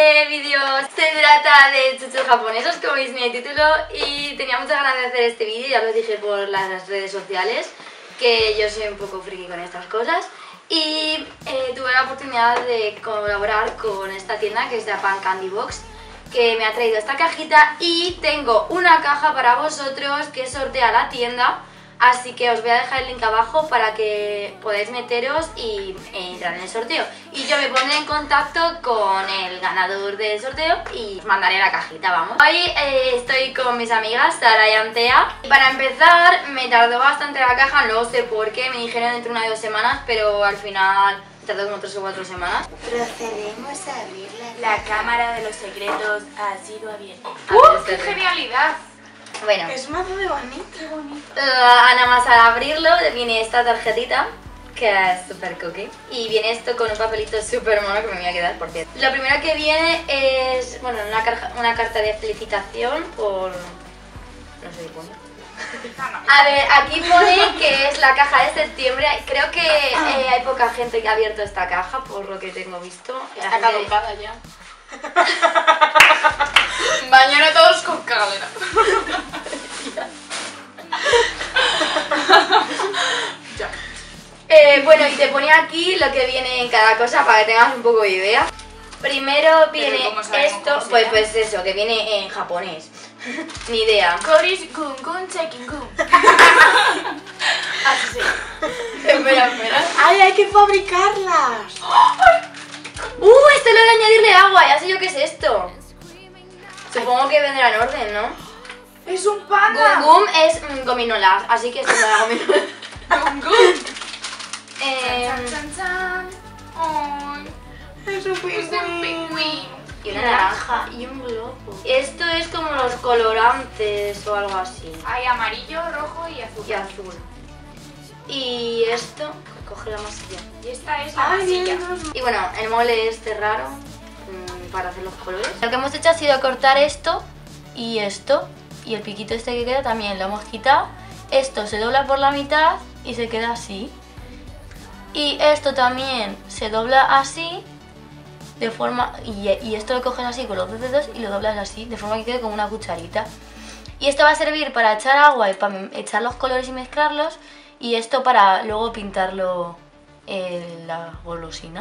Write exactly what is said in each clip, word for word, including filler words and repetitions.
Este vídeo se trata de chuchos japonesos, como veis en el título, y tenía muchas ganas de hacer este vídeo, ya lo dije por las redes sociales, que yo soy un poco friki con estas cosas. Y eh, tuve la oportunidad de colaborar con esta tienda que es Japan Candy Box, que me ha traído esta cajita y tengo una caja para vosotros que sortea la tienda. Así que os voy a dejar el link abajo para que podáis meteros y entrar en el sorteo. Y yo me pondré en contacto con el ganador del sorteo y os mandaré la cajita, vamos. Hoy eh, estoy con mis amigas Sara y Antea. Y para empezar me tardó bastante la caja, no sé por qué, me dijeron entre una y dos semanas, pero al final tardó como tres o cuatro semanas. Procedemos a abrirla. La cámara de los secretos ha sido abierta. ¡Uh, ¡Qué genialidad! Bueno, Es mazo de bonito. ¡Qué bonito! Uh, nada más al abrirlo viene esta tarjetita que es súper cookie y viene esto con un papelito súper mono que me voy a quedar por cierto. Lo primero que viene es, bueno, una, carja, una carta de felicitación por... no sé de cuándo. A ver, aquí pone que es la caja de septiembre. Creo que eh, hay poca gente que ha abierto esta caja por lo que tengo visto. La Está gente- caducada ya. Mañana todos con cólera. Ya. Eh, bueno, y te pone aquí lo que viene en cada cosa para que tengas un poco de idea. Primero viene ¿cómo sabemos esto, cómo se pues, llama? pues eso, que viene en japonés. Ni idea. Koris gun gun checking gun. Así sí. Espera, espera. ¡Ay, hay que fabricarlas! ¡Uh! Esto lo de añadirle agua, ya sé yo qué es esto. Supongo que vendrá en orden, ¿no? ¡Es un panda! Gum Gum es mm, gominolas, así que esto me da gominolas. ¡Gum gum! Eh, Chan, chan, chan. ¡Ay! Es un Es un pingüino. y una naranja y un globo. Esto es como los colorantes o algo así. Hay amarillo, rojo y azul. Y azul. Y esto, coge la masilla. Y esta es la Ay, masilla. Dios. Y bueno, el mole este raro mmm, para hacer los colores. Lo que hemos hecho ha sido cortar esto y esto. Y el piquito este que queda también lo hemos quitado. Esto se dobla por la mitad y se queda así. Y esto también se dobla así. De forma, y, y esto lo coges así con los dos dedos y lo doblas así, de forma que quede como una cucharita. Y esto va a servir para echar agua y para echar los colores y mezclarlos. Y esto para luego pintarlo en la golosina.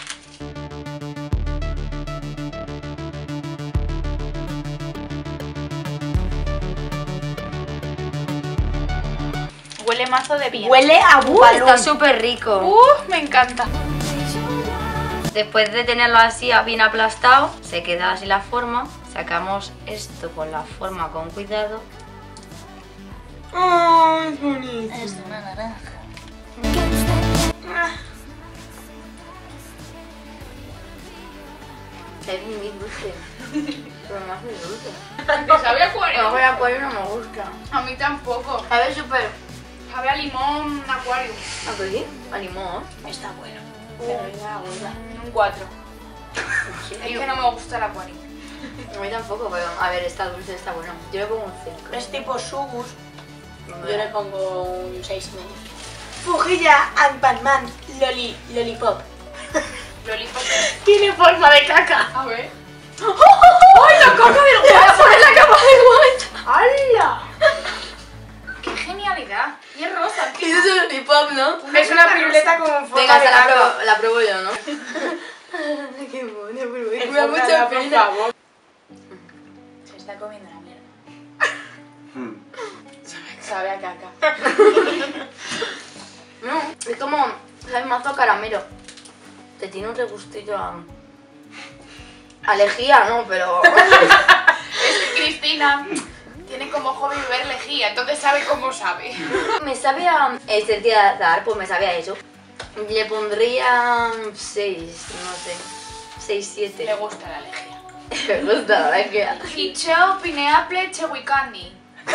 Huele mazo de bien. Huele a Uh, bubalú. está súper rico. ¡Uh! Me encanta. Después de tenerlo así bien aplastado, se queda así la forma. Sacamos esto con la forma con cuidado. ¡Ay, es bonito! Es una naranja. Es muy dulce. Pero más muy dulce. Que sabe a No, acuario. el acuario no me gusta. A mí tampoco. Sabe súper... Sabe a limón acuario. ¿A qué sí? A limón. Está bueno. Pero me da agua. Un cuatro. Es que no me gusta el acuario. A mí tampoco, pero a ver, está dulce, está bueno. Yo le pongo un cinco. Es tipo sugus. Yo le pongo un seis y medio. Fujilla Ant-Man Loli, Lollipop. Lollipop. Tiene forma de caca. A ver. ¡Ay, la caca del Voy a poner la capa del White! ¡Hala! ¡Qué genialidad! Y es rosa, Y tío. eso es un lollipop, ¿no? Es una piruleta con forma Venga, de esta la caca. pruebo, la pruebo yo, ¿no? Qué buena, pero me da Enfócala, mucha por pena. favor. Se está comiendo la mierda. Sabe a caca. No, es como, sabe mazo a caramelo. Te tiene un regustillo a... Alejía, ¿no? Pero... Es que Cristina tiene como hobby beber lejía, entonces sabe cómo sabe. me sabe a... Esencia de azar, pues me sabe a eso. Le pondría seis, no sé. seis, siete. Le gusta la lejía. Me gusta la alejía. Hicho, pineapple, chewy candy.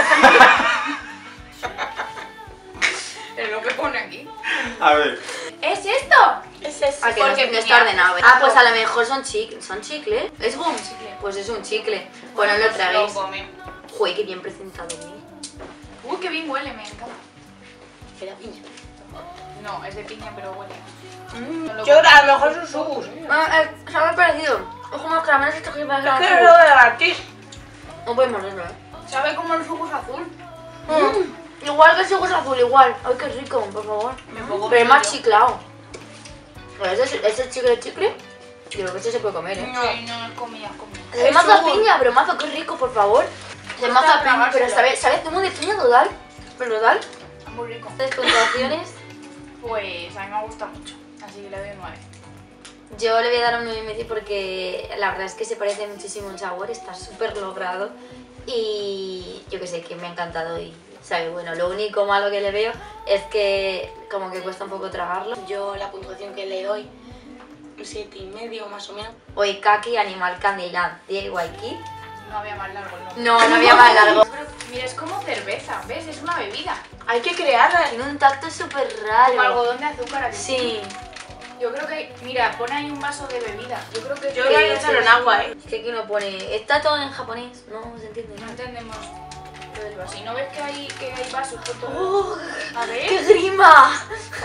Es lo que pone aquí. A ver. ¿Es esto? Es eso. Ah, que no, Porque no está piña- ordenado. ¿eh? Ah, pues a lo mejor son chicle. ¿Son chicle? ¿Es gum? chicle. Pues es un chicle. Bueno, lo Lo traguéis. come. Joder, qué bien presentado, ¿eh? Uy, qué bien huele, me encanta. Era piña. No, es de piña, pero huele. Mm. No lo Yo come. a lo mejor son sugus. Ah, eh, sabe parecido. Es como caramelos estos que pasan Es que azul. lo de gratis. No puedes morderlo, ¿eh? ¿Sabe cómo el suco es azul? Mm. Igual que el yogur azul, igual. Ay, qué rico, por favor. Me pongo Pero es más yo. chiclado. ¿Ese, ese chicle chicle? Yo creo que este se puede comer, ¿eh? No. Sí, no es comida, es comida. Es mazo a piña, pero mazo, qué rico, por favor. Es mazo a piña, tragárselo. pero ¿sabes, ¿sabes zumo de piña total? Pero total. Muy rico. Tres puntuaciones. Pues a mí me gusta mucho, así que le doy nueve. Yo le voy a dar un nueve y medio porque la verdad es que se parece muchísimo el sabor, está súper logrado y yo que sé, que me ha encantado y sabe bueno. Lo único malo que le veo es que como que cuesta un poco tragarlo. Yo la puntuación que le doy, un siete y medio más o menos. Oikaki Animal Candyland D I Y Kit. No había más largo, ¿no? No, no había más largo. Pero, mira, es como cerveza, ¿ves? Es una bebida. Hay que crearla. Tiene un tacto súper Como raro. algodón de azúcar aquí. Sí. Yo creo que, mira, pone ahí un vaso de bebida. Yo creo que... Yo voy a echarlo en agua, eh. Es que aquí no pone... Está todo en japonés, no se entiende No nada. entendemos lo del vaso. ¿Y no ves que hay, que hay vasos por todo? ¡Oh! A ver. ¡Qué grima!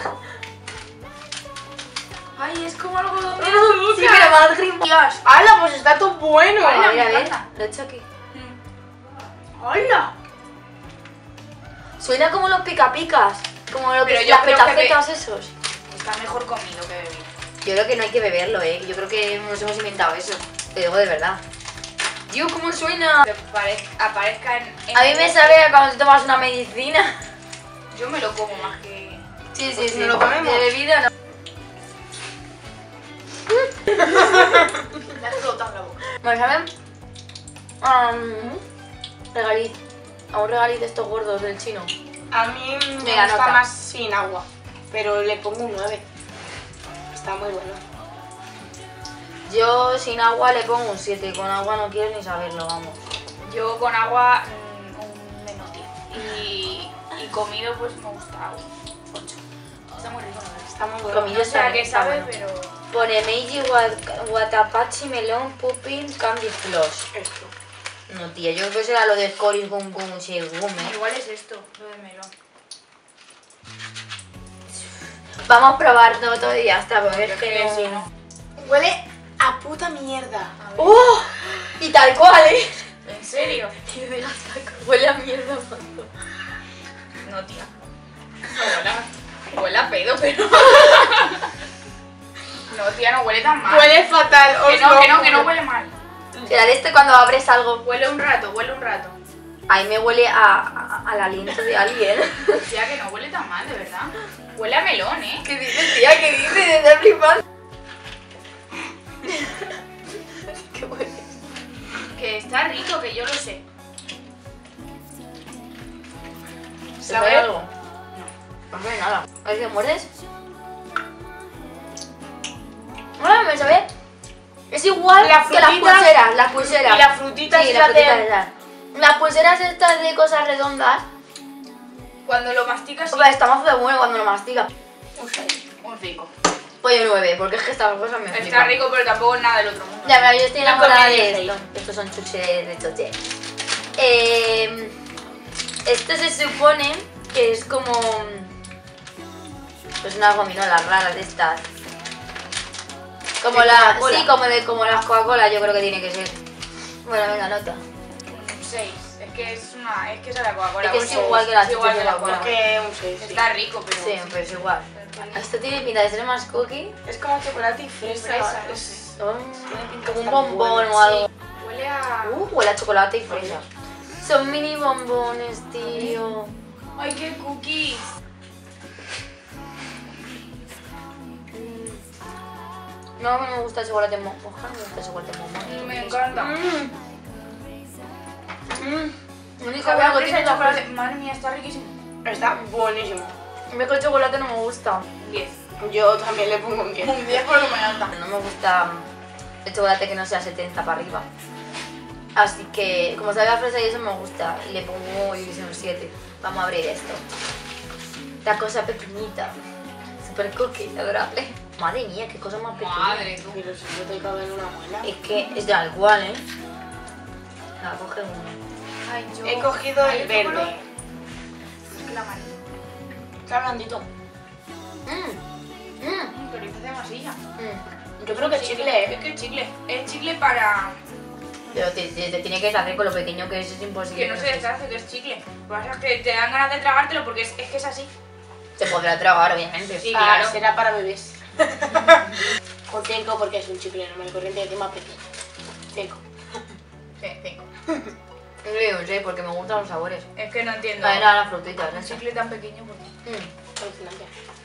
Ay, es como algodón de Sí, azúcar. pero más grima. Dios. ¡Hala! Pues está todo bueno. Hala. A ver, a me ver, encanta. lo he hecho aquí. ¡Hola! Suena como los pica picas, como lo que Pero yo las creo que petacetas esos. Está mejor comido que bebido. Yo creo que no hay que beberlo, eh. Yo creo que nos hemos inventado eso. Te digo de verdad. Dios, ¿cómo suena? Que parez- aparezca en, en A mí me sabe a cuando te tomas una medicina. Yo me lo como más que... Sí, sí, Pues sí. no lo comemos. De bebida no. Me ha explotado la boca. ¿Me saben? Um, regaliz. A un regaliz de estos gordos del chino. A mí me Venga, gusta nota. más sin agua, pero le pongo un nueve. Está muy bueno. Yo sin agua le pongo un siete. Con agua no quiero ni saberlo, vamos. Yo con agua mm, un menos diez. Y, y comido pues me gusta un ocho. Está muy rico, la verdad. Está muy bueno. Comí- No sé a qué Está sabe, bueno. pero... Pone Meiji Wat- Watapachi Melon Puppin Candy Floss. Esto. No, tía, yo creo que será lo de Cory Gum Gum Shegum, eh. Igual es esto, lo de melón. Vamos a probarlo todo y ya está, porque Yo es creo que que sí, no... ¿no? Huele a puta mierda. A ver. ¡Oh! Y tal cual, ¿eh? ¿En serio? Tío, de las tacos. Huele a mierda, mazo. No, tía. No huele a... Huele a pedo, pero... No, tía, no huele tan mal. Huele fatal. Que os no, lo que no, que no juro. huele mal. Será de este cuando abres algo. Huele un rato, huele un rato. A mí me huele a, a- al aliento de alguien. Tía, que no huele tan mal, de verdad. Huele a melón, ¿eh? ¿Qué dices, tía? ¿Qué dices? Estás flipando. ¿Qué huele? Que está rico, que yo lo sé. ¿Se ¿Sabe? ve algo? No. No sabe nada. A ver si me muerdes. Ah, me sabe. Es igual Las que las frutitas pulseras, las pulseras. y las frutitas sí, esas las frutitas de- esas. Las pulseras estas de cosas redondas. Cuando lo masticas, sí. Pues está más de bueno cuando lo mastica. Un seis, un cinco. Pollo nueve, porque es que estas cosas me Está flipan. rico, pero tampoco es nada del otro mundo. Ya, pero yo estoy La enamorada comida de seis. esto. Estos son chuches de choche. Eh, esto se supone que es como... Pues una gominola rara de estas. Como ¿De la... Coca-Cola? Sí, como, de, como las Coca-Cola yo creo que tiene que ser. Bueno, venga, nota. Un seis. Es que es una... Es que es de la Coca-Cola. Es que un es seis. igual que la Es igual chuches que de la Coca-Cola. Coca-Cola. Que un seis. sí. Está rico, pero... Sí, pero es igual. Esto tiene pinta de ser más cookie. Es como chocolate y fresa. Fresa, no es- sé. Oh, pinta como un tan bombón buena, o algo. Sí. Huele a... Uh, huele a chocolate y fresa. Son mini bombones, tío. ¡Ay, qué cookies! No, a mí no me gusta el chocolate mo- mojado, me gusta el chocolate bombón. Me encanta. Mm. Mm. Lo único Sabe bueno a que fresa tiene y la chocolate. fresa. Madre mía, está riquísimo. Está buenísimo. A mí que el chocolate no me gusta. Un diez. Yo también le pongo un diez. Un diez porque me encanta. No me gusta el chocolate que no sea setenta para arriba. Así que, como sabe a fresa y eso me gusta. Y le pongo, yo qué sé, un siete. Vamos a abrir esto. La cosa pequeñita. Super cookie, adorable. Madre mía, qué cosa más pequeña. Madre, tú. Pero si no te cabe en una muela. Es que es da igual, ¿eh? La coge uno. Ay, yo... He cogido Ay, el ¿qué color? verde. Es que la amarillo. Está blandito. Mmm. Mmm. Mm, pero hice de masilla. Mmm. Yo creo que es chicle, Es ¿eh? que es chicle. Es chicle para Pero te, te- te tiene que deshacer con lo pequeño que es, es imposible. que no se deshace, que es chicle. Lo que pasa es que te dan ganas de tragártelo porque es, es que es así. Se podrá tragar, obviamente. Sí, Ah, claro. será para bebés. Con cinco porque es un chicle normal y corriente y encima pequeño. cinco. Sí, cinco. Yo no sé, porque me gustan los sabores. Es que no entiendo. No, no, las frutitas, no Un sé. chicle tan pequeño, ¿por qué? Mm. Alucinante.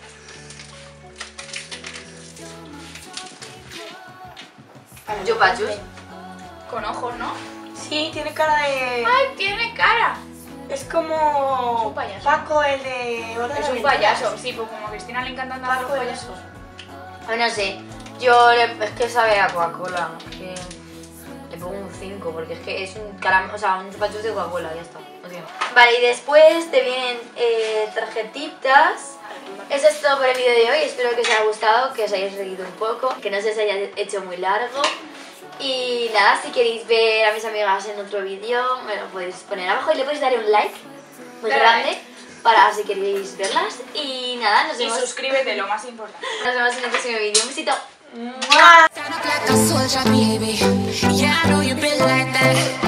Chupachus. Con ojos, ¿no? Sí, tiene cara de... ¡Ay, tiene cara! Es como... Es un payaso. Paco, el de... Hora de Es un Aventuras. payaso. Sí, pues como a Cristina le encantan tanto los Paco el payasos. Ay, no sé. Yo le- es que sabe a Coca-Cola. Es que le pongo un cinco porque es que es un caram o sea, un chupachus de Coca-Cola, ya está. No tiene más. Vale, y después te vienen eh, tarjetitas. Eso es todo por el vídeo de hoy. Espero que os haya gustado, que os hayáis reído un poco, que no se os haya hecho muy largo. Y nada, si queréis ver a mis amigas en otro vídeo, me lo podéis poner abajo y le podéis dar un like muy Dale grande like. para si queréis verlas. Y nada, nos Y vemos, suscríbete, lo más importante. nos vemos en el próximo vídeo. Un besito. ¡Mua! Stand up like a soldier, baby. Yeah, I know you been like that.